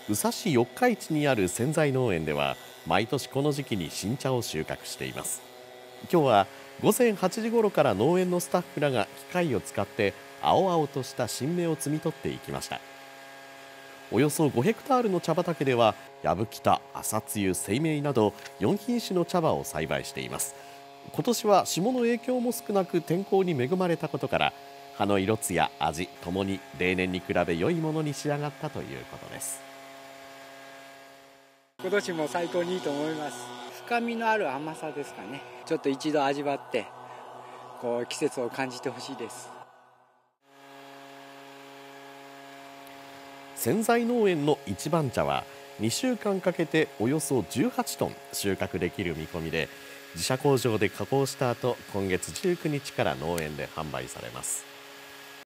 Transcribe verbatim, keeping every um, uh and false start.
宇佐市四日市にある千載農園では毎年この時期に新茶を収穫しています。今日は午前はちじごろから農園のスタッフらが機械を使って青々とした新芽を摘み取っていきました。およそごヘクタールの茶畑ではやぶきた、朝露、生命などよん品種の茶葉を栽培しています。今年は霜の影響も少なく天候に恵まれたことから葉の色艶、味ともに例年に比べ良いものに仕上がったということです。 今年も最高にいいと思います。深みのある甘さですかね。ちょっと一度味わってこう季節を感じてほしいです。 千載農園の一番茶はにしゅうかんかけておよそじゅうはちトン収穫できる見込みで、自社工場で加工した後、今月じゅうくにちから農園で販売されます。